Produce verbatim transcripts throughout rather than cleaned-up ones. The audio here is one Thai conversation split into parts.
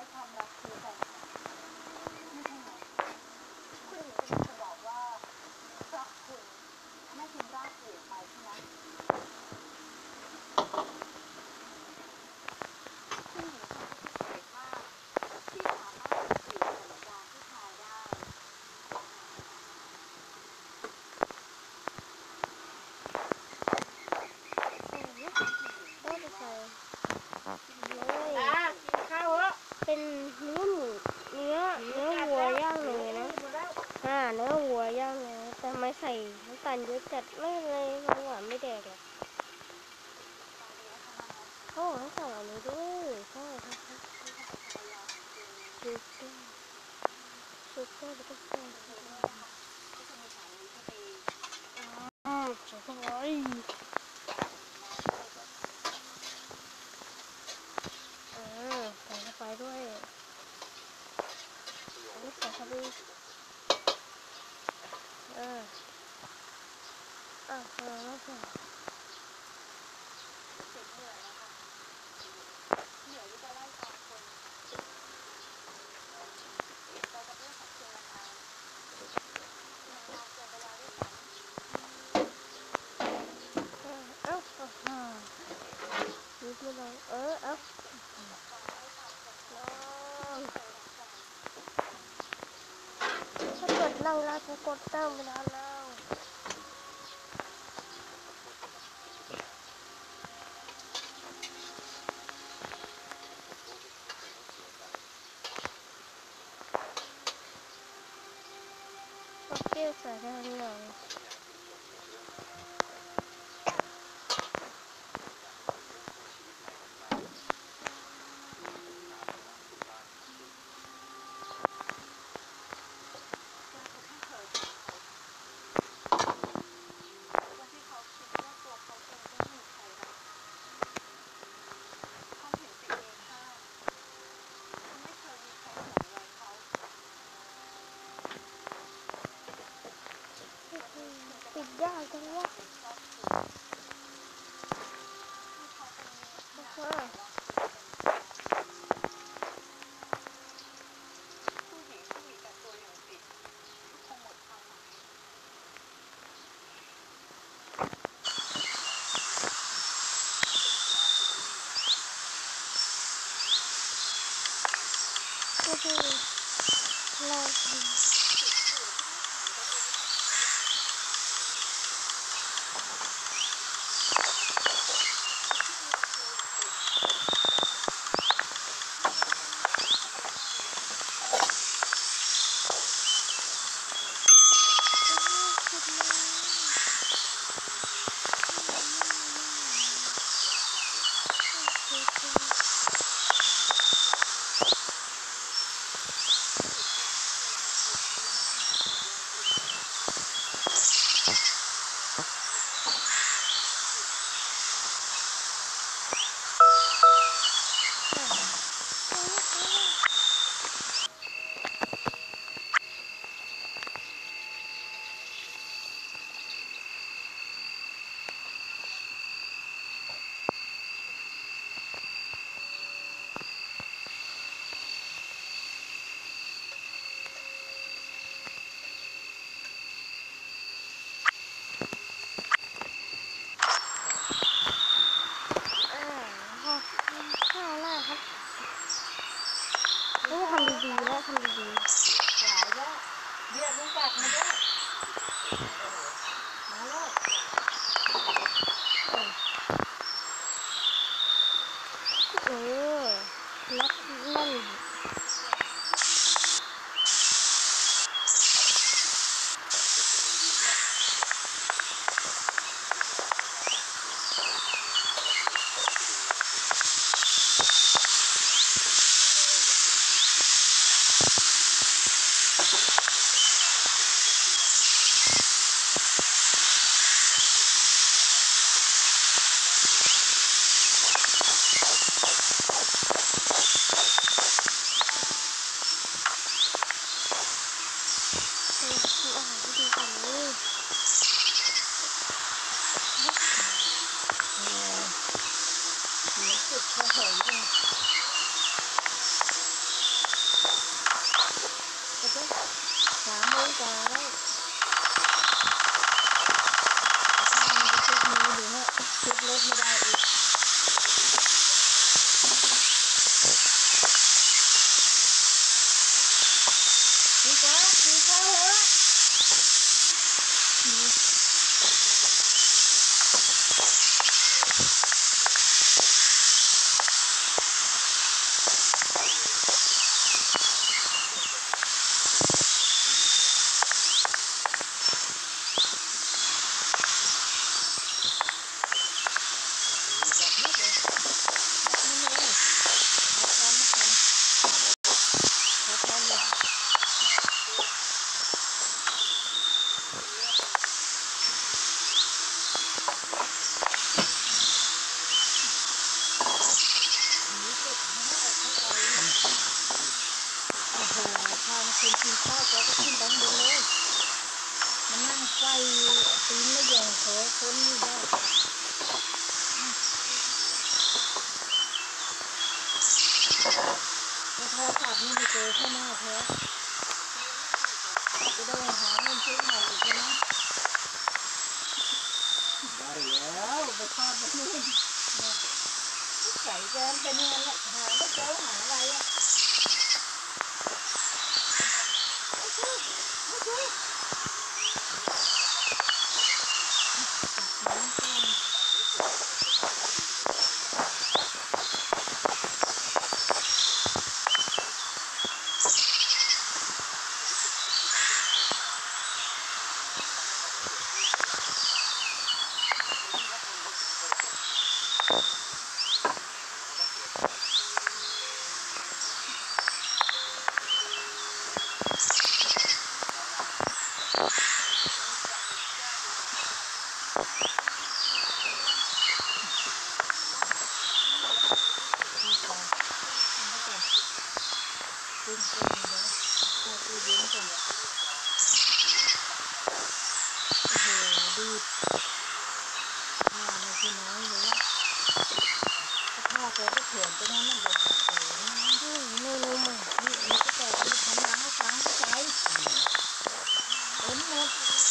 ความรักคือแต่ไม่ใช่ไหมคุณหญิงกำลังจะบอกว่าเพราะคุณทำให้คุณร่างเปลี่ยนไปใช่ไหมคุณหญิงทำให้พิเศษมากที่สามารถเปลี่ยนสัญญาผู้ชายได้ก็จะใส่เลยอ่ากินข้าวเหรอเป็นเนื้อหมูเนื้อเนื้อวัวย่างเนยนะอ่าเนื้อวัวย่างเนยแต่ไม่ใส่น้ำตาลเยอะจัดไม่เลยมันหวานไม่แดกหรอกโอ้ต้องใส่อันนี้ด้วยใช่ใช่ใช่ชูเกอร์ชูเกอร์แล้วก็ใส่อ่าใส่เข้าไปอ่าใส่เข้าไปด้วยอันนี้ใส่เข้าไปอ่าอ่าแล้วใส่เหนื่อยที่จะไล่ตามคนเราจะเรื่องของคุณละกันมันนานเกินไปแล้วด้วยซ้ำเอ้าเอ้าอ่านิดไม่ลองเออเอ้าลองถ้าเกิดนั่งได้กูกดตั้งเวลาแล้วโอเคใส่ได้หน่อยวันที่เขาคิดว่าตัวเขาเองไม่มีใครรักเขาเห็นตัวเองค่ามันไม่เคยมีใครสนใจเขาปิดยากจังวะเป็นครอบครัวที่เขาเป็นโอเคผู้หญิงที่มีแต่ตัวอย่างติดคงหมดความหมายก็คือเราอ่าข้าวหน้าครับต้องทำดีๆนะทำดีๆหลายแล้วเรียกลุงจักรมาด้วยมาแล้วเออนักนั่นซ้ายมันจะเช็ดมืออยู่ฮะเช็ดรถไม่ได้อีกกินข้าวกินข้าวเหรอคนกินข้าวแกก็ขึ้นไปบนเลยมันนั่งไฟตีนไม่แยงขอคนนี่ได้แล้วโทรศัพท์นี่ไปเจอข้างหน้าแท้จะได้หาเงินซื้อใหม่อีกนะได้แล้วไปทอดไปนู่นใส่แกนเป็นยังไงละหาไม่เจอหาอะไรอ่ะตุ้มตุ้มเลยเข้าตู้เย็นก่อนโอ้โหดีผ้าไม่ใช่น้อยเลยผ้าแกก็เถื่อนไปนั้นมันแบบโอ้โหไม่รู้มั้งนี่นี่ก็แต่มีทำล้างให้ฟังเข้าใจเต็มหมด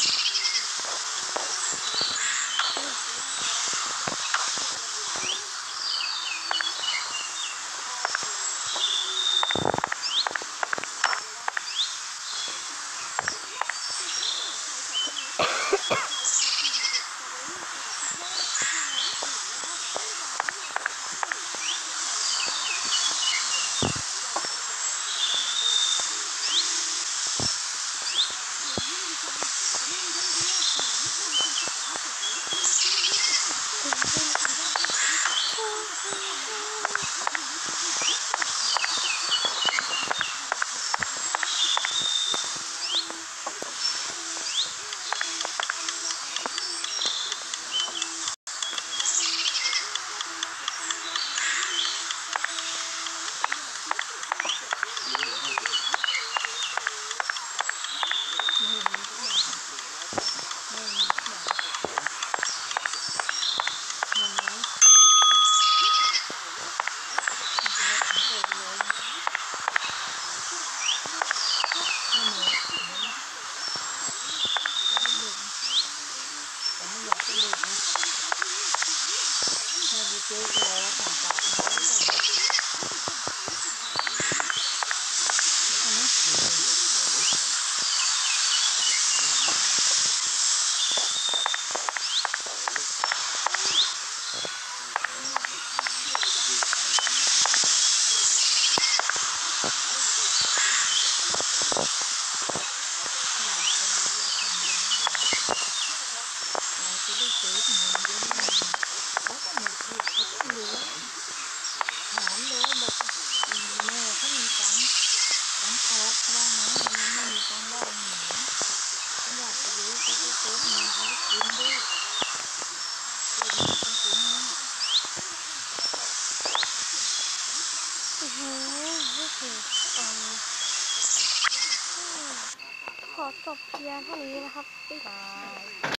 เจ๊ก็เลยสั่งปากน้อยก่อนทำไหมเราจะได้เจอถึงเงินเยอะมากเขาก็หมดเลยเขาก็เหลือถามเลยบอกแม่เขามีตังค์ตังค์แปดว่าไงมันไม่มีตังค์ว่าหนูเขาอยากจะรู้เขาก็เติมเงินเขาก็กินด้วยกินต้องกินนะอือหือนี่คือตอนขอจบเพียงเท่านี้นะครับบ๊ายบาย